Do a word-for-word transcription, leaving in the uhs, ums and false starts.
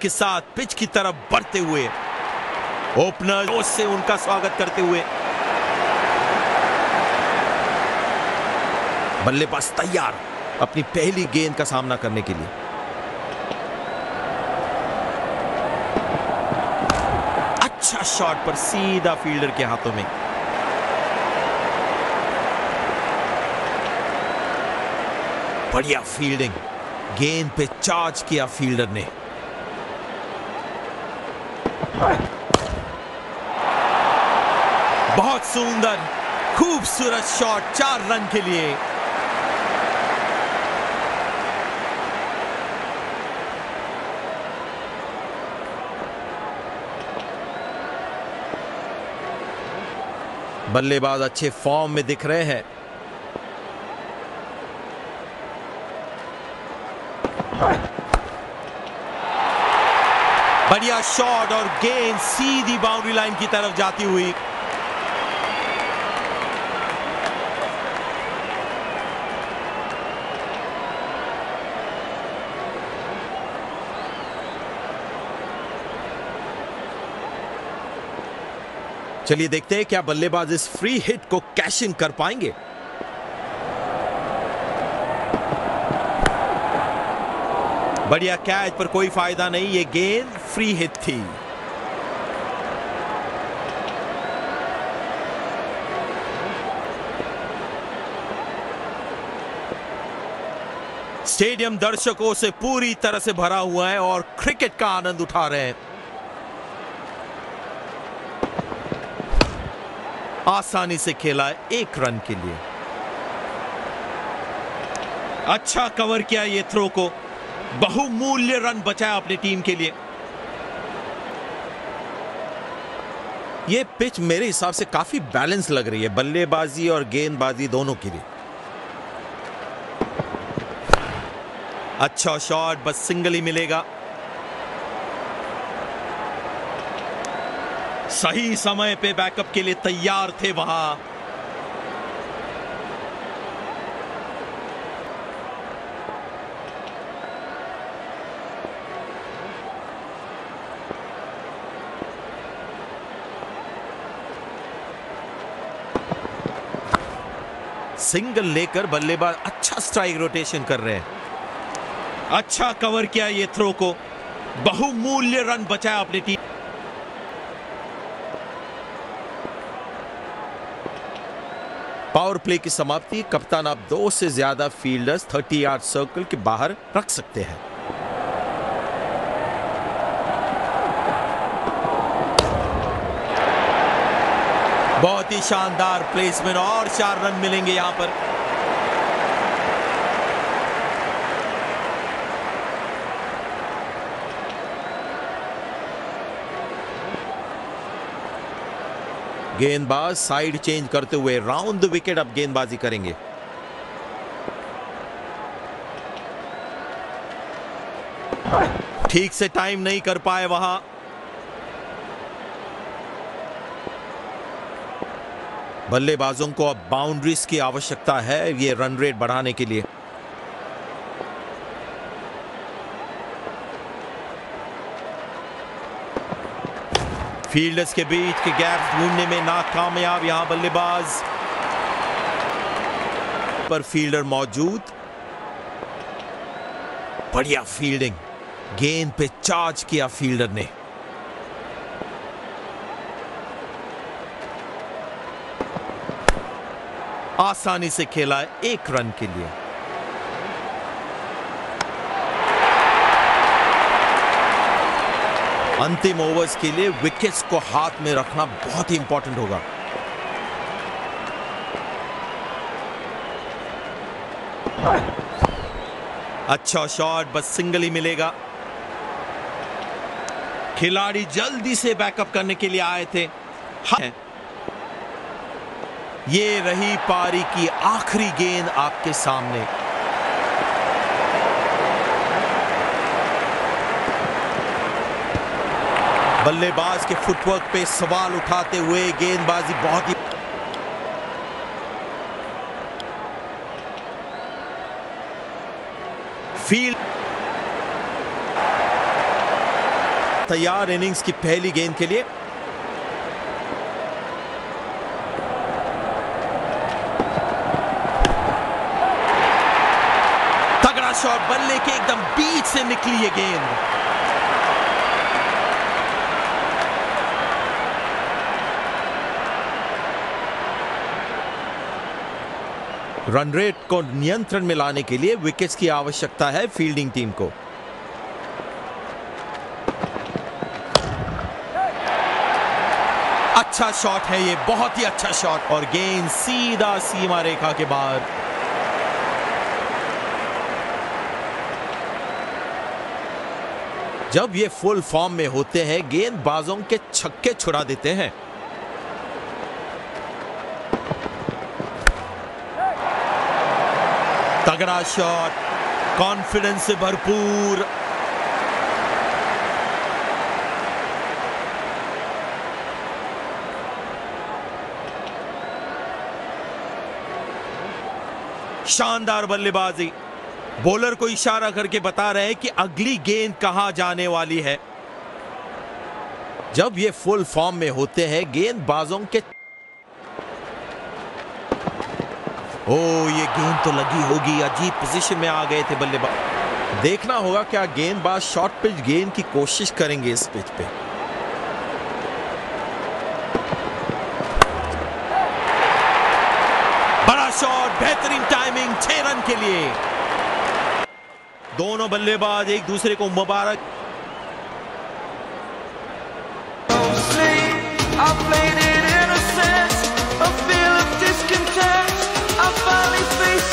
के साथ पिच की तरफ बढ़ते हुए ओपनर जोश से उनका स्वागत करते हुए बल्लेबाज तैयार अपनी पहली गेंद का सामना करने के लिए। अच्छा शॉट पर सीधा फील्डर के हाथों में। बढ़िया फील्डिंग, गेंद पे चार्ज किया फील्डर ने। बहुत सुंदर खूबसूरत शॉट, चार रन के लिए। बल्लेबाज अच्छे फॉर्म में दिख रहे हैं। बढ़िया शॉट और गेंद सीधी बाउंड्री लाइन की तरफ जाती हुई। चलिए देखते हैं क्या बल्लेबाज इस फ्री हिट को कैश इन कर पाएंगे। बढ़िया कैच पर कोई फायदा नहीं, ये गेंद फ्री हिट थी। स्टेडियम दर्शकों से पूरी तरह से भरा हुआ है और क्रिकेट का आनंद उठा रहे हैं। आसानी से खेला है एक रन के लिए। अच्छा कवर किया ये थ्रो को, बहुमूल्य रन बचाया अपनी टीम के लिए। ये पिच मेरे हिसाब से काफी बैलेंस लग रही है बल्लेबाजी और गेंदबाजी दोनों के लिए। अच्छा शॉट, बस सिंगल ही मिलेगा। सही समय पे बैकअप के लिए तैयार थे वहां। सिंगल लेकर बल्लेबाज अच्छा स्ट्राइक रोटेशन कर रहे हैं। अच्छा कवर किया ये थ्रो को, बहुमूल्य रन बचाया अपनी टीम। पावर प्ले की समाप्ति। कप्तान आप दो से ज्यादा फील्डर्स तीस यार्ड सर्कल के बाहर रख सकते हैं। बहुत ही शानदार प्लेसमेंट और चार रन मिलेंगे यहां पर। गेंदबाज साइड चेंज करते हुए राउंड द विकेट अब गेंदबाजी करेंगे। ठीक से टाइम नहीं कर पाए वहां। बल्लेबाजों को अब बाउंड्रीज की आवश्यकता है ये रन रेट बढ़ाने के लिए। फील्डर्स के बीच के गैप ढूंढने में नाकामयाब यहां बल्लेबाज, पर फील्डर मौजूद। बढ़िया फील्डिंग, गेंद पे चार्ज किया फील्डर ने। आसानी से खेला है एक रन के लिए। अंतिम ओवर्स के लिए विकेट्स को हाथ में रखना बहुत ही इंपॉर्टेंट होगा। अच्छा शॉट, बस सिंगल ही मिलेगा। खिलाड़ी जल्दी से बैकअप करने के लिए आए थे। हाँ। ये रही पारी की आखिरी गेंद आपके सामने। बल्लेबाज के फुटवर्क पे सवाल उठाते हुए गेंदबाजी बहुत ही फील्ड तैयार इनिंग्स की पहली गेंद के लिए। तगड़ा शॉट, बल्ले के एकदम बीच से निकली ये गेंद। रन रेट को नियंत्रण में लाने के लिए विकेट्स की आवश्यकता है फील्डिंग टीम को। अच्छा शॉट है ये, बहुत ही अच्छा शॉट, और गेंद सीधा सीमा रेखा के बाहर। जब ये फुल फॉर्म में होते हैं गेंदबाजों के छक्के छुड़ा देते हैं। तगड़ा शॉट, कॉन्फिडेंस से भरपूर। शानदार बल्लेबाजी। बॉलर को इशारा करके बता रहे हैं कि अगली गेंद कहां जाने वाली है। जब ये फुल फॉर्म में होते हैं गेंदबाजों के ओ ये गेंद तो लगी होगी, अजीब पोजीशन में आ गए थे बल्लेबाज। देखना होगा क्या गेंदबाज शॉर्ट पिच गेंद की कोशिश करेंगे इस पिच पे। बड़ा शॉट, बेहतरीन टाइमिंग, छह रन के लिए। दोनों बल्लेबाज एक दूसरे को मुबारक। I finally faced